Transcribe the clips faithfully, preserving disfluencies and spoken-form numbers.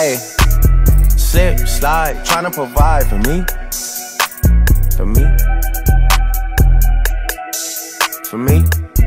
Hey, slip, slide, tryna provide for me. For me. For me.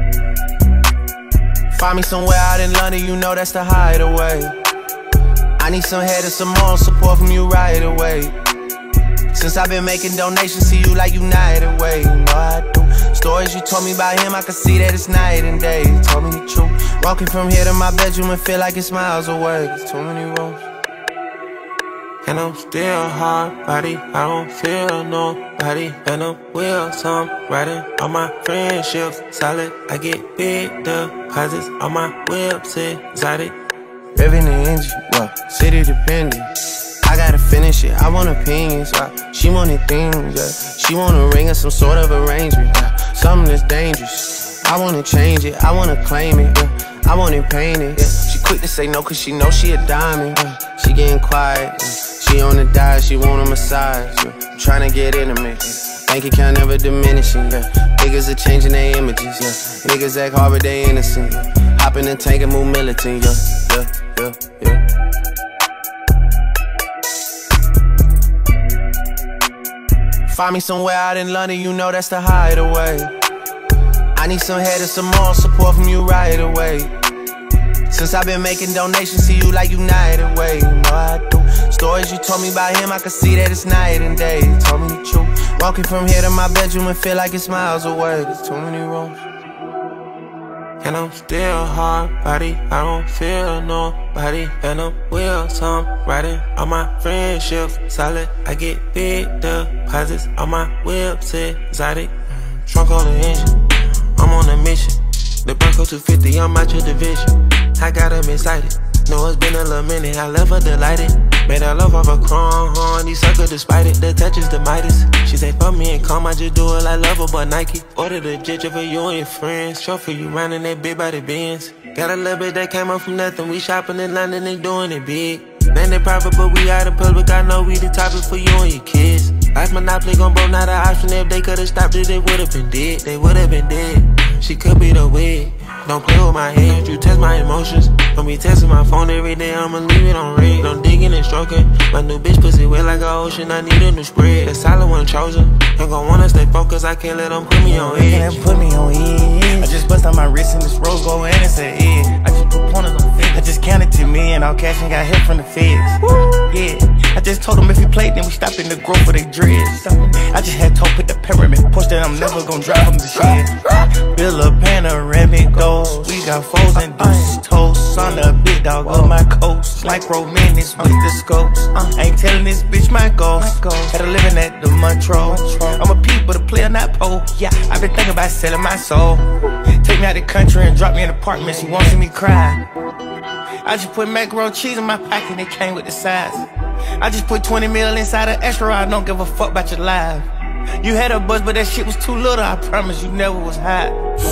Find me somewhere out in London, you know that's the hideaway. I need some head and some moral support from you right away. Since I've been making donations to you like United Way, you know I do. Stories you told me about him, I can see that it's night and day. You told me the truth. Walking from here to my bedroom and feel like it's miles away. There's too many roads. And I'm still hard body, I don't feel nobody. And I'm will some riding on my friendships solid. I get big deposits on my whips exotic. Revving the engine, well, city dependent. I gotta finish it, I want opinions, uh, she wanted things, yeah. She want a ring or some sort of arrangement, uh, something that's dangerous. I wanna change it, I wanna claim it, yeah. I want it painted, yeah. She quick to say no cause she know she a diamond, yeah. She getting quiet, yeah. She on the diet, she want a massage, yeah. Tryna get intimate, yeah. Bank account never diminishing, yeah. Niggas are changing their images, yeah. Niggas act hard but they innocent, yeah. Hop in the tank and move militant, yeah, yeah, yeah, yeah. Find me somewhere out in London, you know that's the hideaway. I need some head and some moral support from you right away. Since I've been making donations to you like United Way, you know I do. Stories you told me about him, I can see that it's night and day. You told me the truth. Walking from here to my bedroom and feel like it's miles away. There's too many roads. And I'm still hard body, I don't feel nobody. And I'm will some riding on my friendships solid. I get big deposits on my whips exotic. Trunk on the engine, I'm on a mission. The Bronco two fifty, I'm out your division. I got them excited, know it's been a little minute. I left her delighted, made her love off a chrome horn. These suckers despite it, the touch is the Midas. She say fuck me and calm, I just do it like love her but Nike. Ordered a jet for you and your friends, show for you round in that big body Benz. Got a little bit that came up from nothing, we shopping in London and doing it big. Name they private but we out in public, I know we the topic for you and your kids. Life's monopoly gon' broke, not an option. If they could've stopped it, they would've been dead. They would've been dead. She could be the wig. Don't play with my head, you test my emotions. Don't be testing my phone every day, I'ma leave it on red. Don't digging and stroking. My new bitch pussy wet like an ocean, I need a new spread. The solid one chosen. Ain't gon' wanna stay focused, I can't let them put me on edge. Can't put me on edge. I just bust on my wrist and this rose gold and it's an edge. I just put pointers on feds. I just counted to me and all cash and got hit from the feds. Yeah, I just told them if he played then we stop in the growth for they dreads. I just had told put the pyramid push that I'm never gon' drive from the shed. Build a panoramic goals. We got foes and deuces toast. On the big dog of my coast. Micro minutes with the scopes. I ain't telling this bitch my goals. Had her living at the Montreux. I'm a peep but a player not pole. Yeah, I've been thinking about selling my soul. Take me out the country and drop me in an apartment. She won't see me cry. I just put macaroni cheese in my pocket and it came with the size. I just put twenty mil inside an extra. I don't give a fuck about your life. You had a buzz but that shit was too little. I promise you never was hot.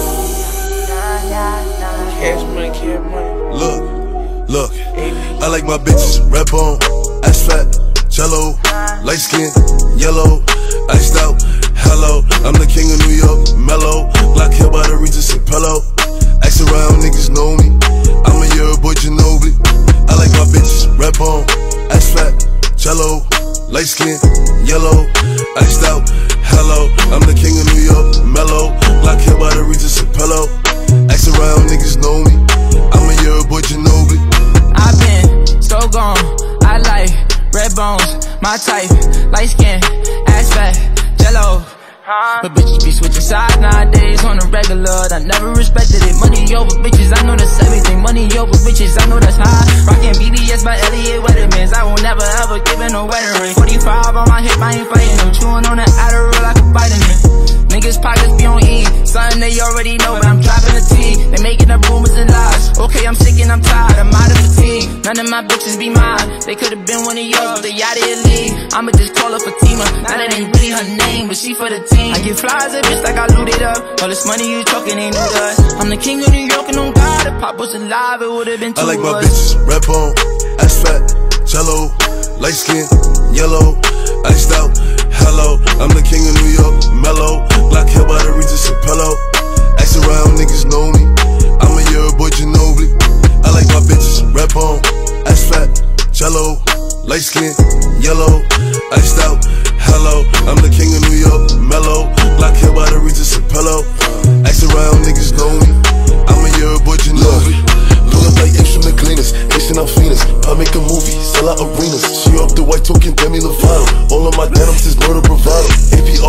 Cash money, cash money. Look, look, I like my bitches red bone, ass fat, jello, light skin, yellow, iced out, hello. I'm the king of New York, mellow, black hair by the Regis and Pello. Ask around, niggas know me, I'm a year boy Ginobili. I like my bitches red bone, ass fat, jello, light skin, yellow, iced out, hello. I'm the king of New York, mellow, black hair by the Regis and Pello. Ask around, niggas know me, I'm a year boy Ginobili. I been so gone, I like red bones, my type, light skin, ass fat, jello. But bitches be switching sides nowadays on the regular. I never respected it. Money over bitches, I know that's everything. Money over bitches, I know that's high. Rockin' B B S by Elliot Weathermans. I will never ever give in no wedding ring. forty-five on my hip, I ain't fighting them. Chewing on that Adderall like a vitamin. Niggas pockets be on E, something they already know, but I'm dropping the T. They making up rumors and lies. Okay, I'm sick and I'm tired, I'm out of fatigue. None of my bitches be mine. They could've been one of yours, but they out of your league. I'ma just call her Fatima. Now that ain't really her name, but she for the team. I get flies a bitch like I looted up. All this money you talking ain't new to us. I'm the king of New York and on God. If Pop was alive, it would've been two I like of my us. bitches red bone, ass fat, jello, light skin, yellow, iced out, hello. I'm the king of New York, mellow, black hair by the Regis and Pello. Ask around, niggas know me, I'm a year boy Ginobili. I like my bitches red bone, ass fat, jello,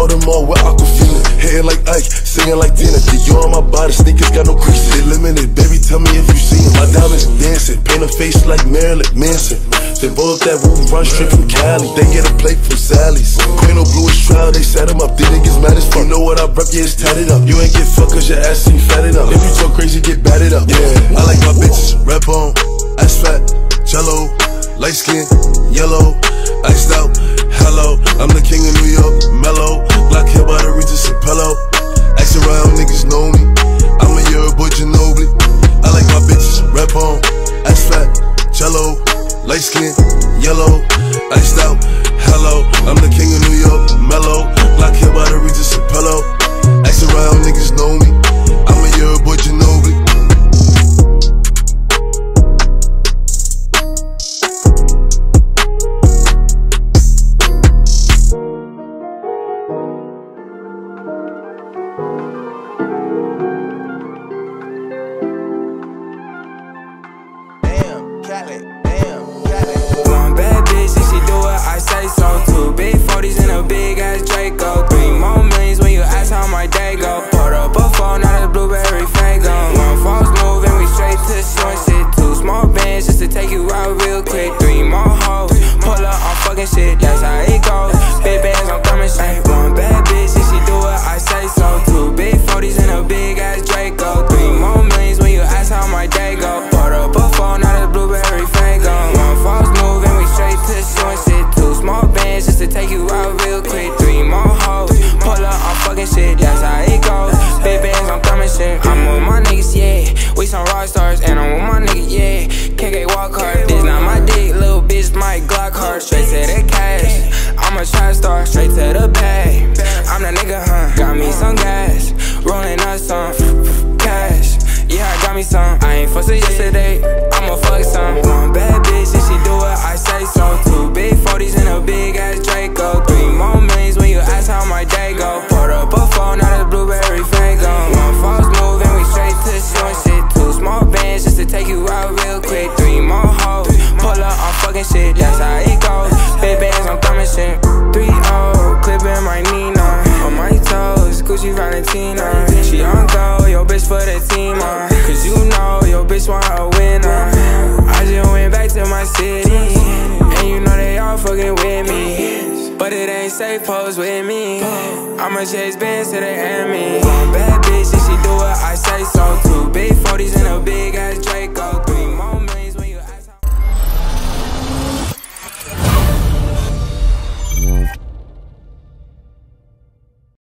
Baltimore where I could feel it. Hitting like Ike, singing like Tina. Dior on my body, sneakers got no creases. They limited, baby, tell me if you see it. My diamonds dancing, paint a face like Marilyn Manson. They both that woo run straight from Cali. They get a plate from Sally's. Queen of Blue is trial, they set him up. These niggas mad as fuck. You know what I rep, yeah, it's tatted up. You ain't get fucked cause your ass ain't fatted up. If you talk crazy, get batted up. Yeah, I like my bitches, red bone, ass fat, jello, light skin, yellow, iced out, hello. I'm the king of New York, mellow. Black hair by the Regis and pillow. Ask around, niggas know me. I'm a Euro boy, Ginobili. I like my bitches, red bone, ass fat, jello, light skin, yellow, iced out, hello. I'm the king of New York, mellow. Black hair by the Regis and pillow. Ask around, niggas know me. I'm a Euro boy, Ginobili. One bad bitch, if she do it, I say so. Two big forties and a big ass Draco. Three more millions when you ask how my day go. Poured up a phone, now the blueberry fango. One false move and we straight to short shit. Two small bands just to take you out real quick. Three more hoes, pull up on fucking shit, that's how it goes. Big bands, I'm coming straight. One bad bitch, if she do it, I say so. Two big forties and a big ass Draco. Three more millions when you ask how my day go. Poured up a phone, now the blueberry fango. One false move and we straight to short shit. Two small bands just to take you out real quick. Three more hoes, pull up on fucking shit, that's how it goes. Big bands, I'm coming shit. I'm with my niggas, yeah. We some rock stars, and I'm with my niggas, yeah. K K walk hard, this not my dick, little bitch, my Glock hard. Straight to the cash, I'm a trap star, straight to the bag. I'm the nigga, huh? Got me some gas, rolling up some cash. Yeah, I got me some. I ain't fussed yesterday, I'ma fuck some. One bad bitch, if she do it, I say so. Two big forties and a big ass Draco. Three more millions when you ask how my day go. Poured up a phone, now the blueberry fango. One false move and we straight to short shit. Two small bands just to take you out real quick. Three more hoes, pull up on fucking shit, that's how it goes. Big bands, I'm coming shit. Three oh, clipping my Nina. On my toes, Gucci Valentina. She on go, yo bitch for the team, uh. Cause you know, yo bitch want a winner. I just went back to my city, and you know they all fucking with me. But it ain't safe, pose with me. I'ma chase bands to the enemy. One bad bitch, if she do it, I say so. Two big forties and a big ass Drake.